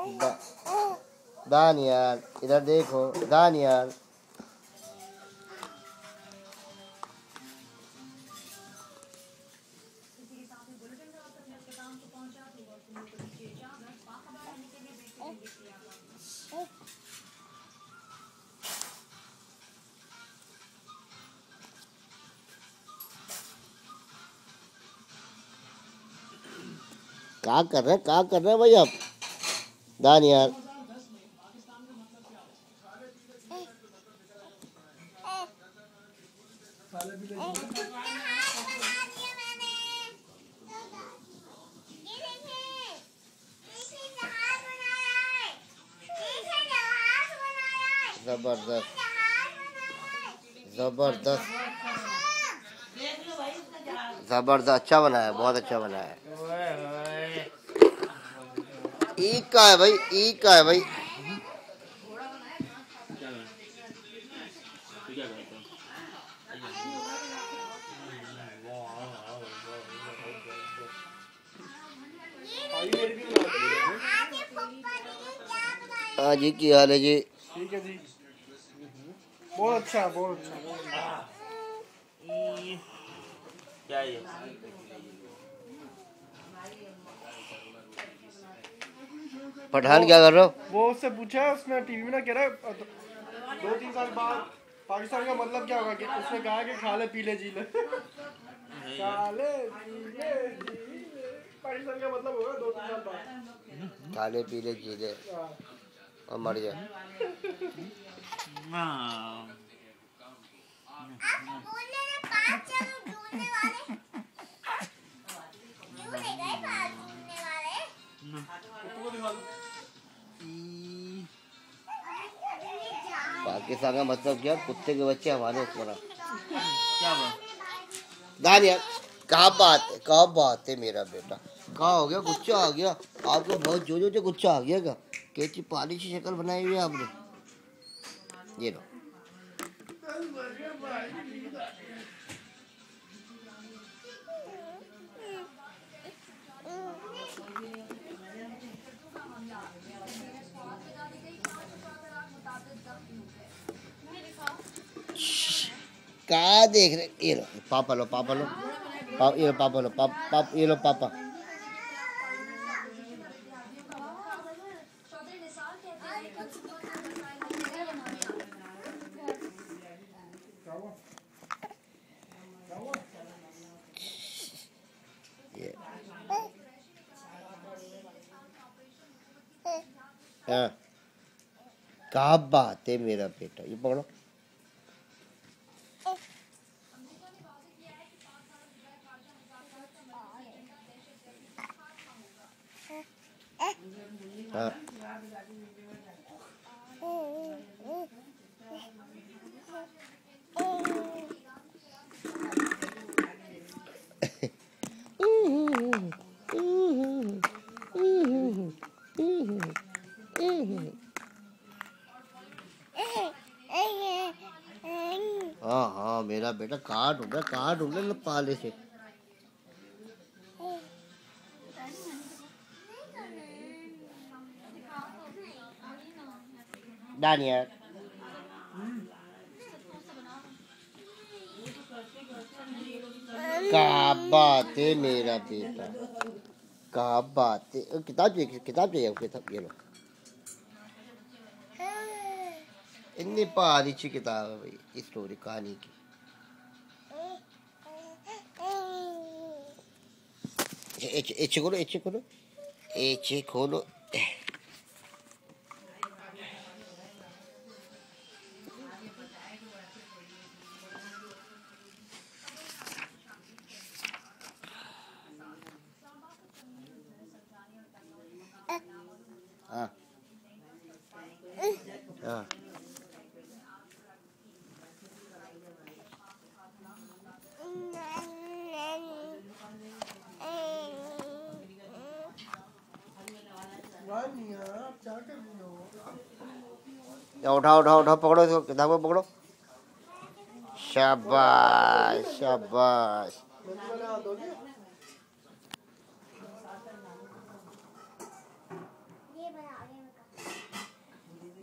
दा, दानियाल इधर देखो दानियाल। क्या कर रहे भाई आप दानियाल? जबरदस्त जबरदस्त जबरदस्त, अच्छा बनाया, बहुत अच्छा बनाया। ईद का है भाई, ईद का है भाई। हाँ जी, की हाल है जी? ठीक है जी, बहुत अच्छा बहुत अच्छा। क्या ये पठान क्या कर रहे हो? वो उससे पूछा, उसने टीवी में ना कह रहा है 2-3 साल बाद पाकिस्तान का मतलब क्या होगा, कि उसने कहा कि खा ले पी ले जी ले। खा ले पी ले जी ले, पाकिस्तान का मतलब होगा 2-3 साल बाद खा ले पी ले जी ले और मर जा। पाकिस्तान का मतलब क्या? कुत्ते के बच्चे हमारे ऊपर। क्या बात? दानियाल कहाँ बात है मेरा बेटा? कहाँ हो गया? गुस्सा आ गया आपको? बहुत जोजो से गुस्सा आ गया क्या? कैसी पाली सी शक्ल बनाई हुई है आपने। ये लो। क्या देख रहे? ये लो पापा लो, पापा लो, ये लो पापा लो, ये लो पापा। हाँ, क्या बात है मेरा बेटा? ये पकड़ो। हाँ हाँ हाँ, मेरा बेटा कहाँ ढूंढ रहा पाले से। दानियाल क्या बात है मेरा बेटा? क्या बात है? किताब चाहिए, किताब, ये लो। इतनी पारी अच्छी किताब है भाई, स्टोरी कहानी की। एचे खोलो, एचे खोलो, एचे खोलो। हाँ हाँ, क्या कर रही हो? उठाओ उठाओ उठाओ, पकड़ो इसको, किताब को पकड़ो। शाबाश शाबाश।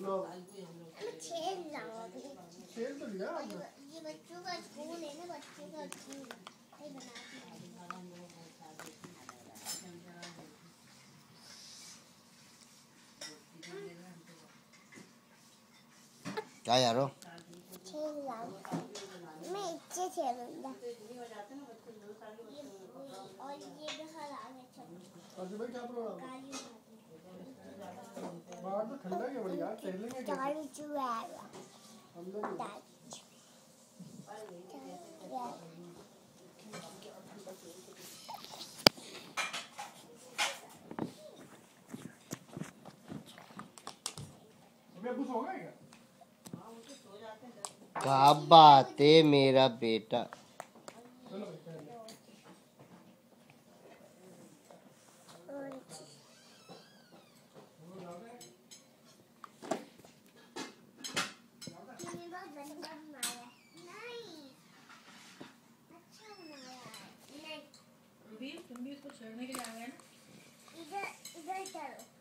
लो खेल लाओगे। खेल तो लिया आपने। ये बच्चों का स्कूल है ना, बच्चों का स्कूल है बना दिया। क्या यारो? खेल लाओ, मैं इससे खेलूंगा। और ये बाहर आ गया सब। अजय भाई क्या प्रोग्राम है? गाड़ी बाहर तो ठंडा है बड़ी यार, टहलेंगे कैसे? गाड़ी चुराया। अंदर नहीं। अभी अबू सो गए क्या? क्या बात है मेरा बेटा। चलो भाई टहल लो। इधर इधर चलो।